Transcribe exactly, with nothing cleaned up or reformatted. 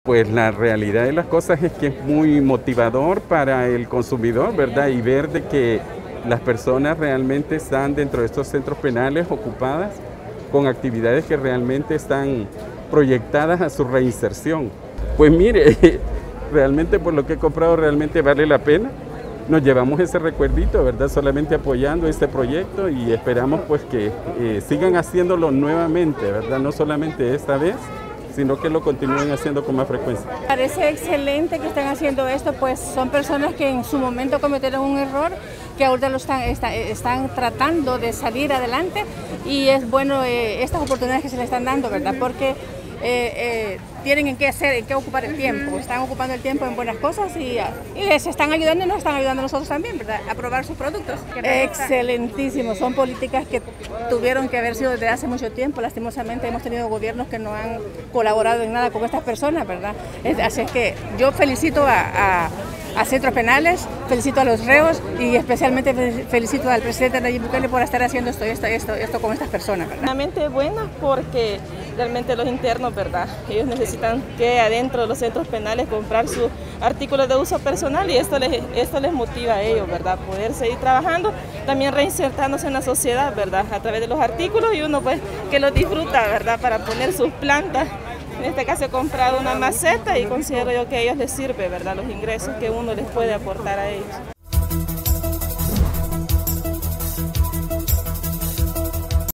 Pues la realidad de las cosas es que es muy motivador para el consumidor, ¿verdad? Y ver de que las personas realmente están dentro de estos centros penales ocupadas con actividades que realmente están proyectadas a su reinserción. Pues mire, realmente por lo que he comprado realmente vale la pena. Nos llevamos ese recuerdito, ¿verdad? Solamente apoyando este proyecto y esperamos pues que eh, sigan haciéndolo nuevamente, ¿verdad? No solamente esta vez, sino que lo continúen haciendo con más frecuencia. Parece excelente que están haciendo esto, pues son personas que en su momento cometieron un error, que ahora lo están, están, están tratando de salir adelante y es bueno eh, estas oportunidades que se les están dando, ¿verdad? Porque eh, eh, tienen en qué hacer, en qué ocupar el tiempo, están ocupando el tiempo en buenas cosas y, y les están ayudando y nos están ayudando a nosotros también, ¿verdad? A probar sus productos. Excelentísimo, son políticas que tuvieron que haber sido desde hace mucho tiempo. Lastimosamente hemos tenido gobiernos que no han colaborado en nada con estas personas, ¿verdad? Así es que yo felicito a, a, a centros penales, felicito a los reos y especialmente felicito al presidente Nayib Bukele por estar haciendo esto, esto, esto, esto con estas personas, ¿verdad? Realmente buena porque realmente los internos, ¿verdad? Ellos necesitan que adentro de los centros penales comprar sus artículos de uso personal y esto les, esto les motiva a ellos, ¿verdad? Poder seguir trabajando, también reinsertándose en la sociedad, ¿verdad? A través de los artículos y uno pues que los disfruta, ¿verdad? Para poner sus plantas. En este caso he comprado una maceta y considero yo que a ellos les sirve, ¿verdad? Los ingresos que uno les puede aportar a ellos.